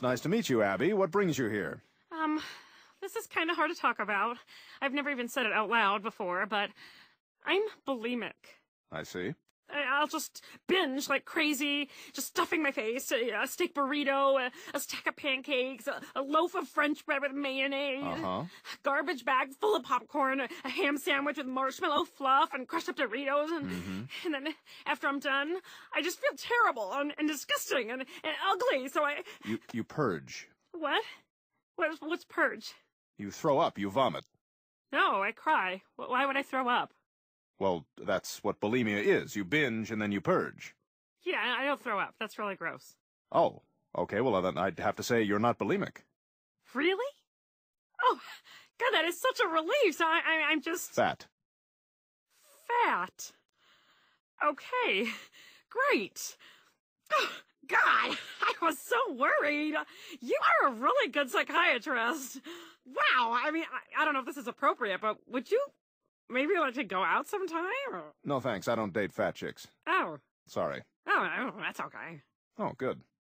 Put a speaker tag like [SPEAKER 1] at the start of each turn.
[SPEAKER 1] It's nice to meet you, Abby. What brings you here?
[SPEAKER 2] This is kind of hard to talk about. I've never even said it out loud before, but I'm bulimic.
[SPEAKER 1] I see.
[SPEAKER 2] I'll just binge like crazy, just stuffing my face, a steak burrito, a stack of pancakes, a loaf of French bread with mayonnaise,
[SPEAKER 1] Uh-huh.
[SPEAKER 2] a garbage bag full of popcorn, a ham sandwich with marshmallow fluff and crushed up Doritos, and then after I'm done, I just feel terrible and disgusting and ugly, so I...
[SPEAKER 1] You purge.
[SPEAKER 2] What? What's purge?
[SPEAKER 1] You throw up, you vomit.
[SPEAKER 2] No, I cry. Why would I throw up?
[SPEAKER 1] Well, that's what bulimia is. You binge and then you purge.
[SPEAKER 2] Yeah, I don't throw up. That's really gross.
[SPEAKER 1] Oh, okay, well then I'd have to say you're not bulimic.
[SPEAKER 2] Really? Oh, God, that is such a relief. So I'm just...
[SPEAKER 1] Fat.
[SPEAKER 2] Fat. Okay, great. Oh, God, I was so worried. You are a really good psychiatrist. Wow, I mean, I don't know if this is appropriate, but would you maybe like to go out sometime? Or...
[SPEAKER 1] No thanks, I don't date fat chicks.
[SPEAKER 2] Oh.
[SPEAKER 1] Sorry.
[SPEAKER 2] Oh, that's okay.
[SPEAKER 1] Oh, good.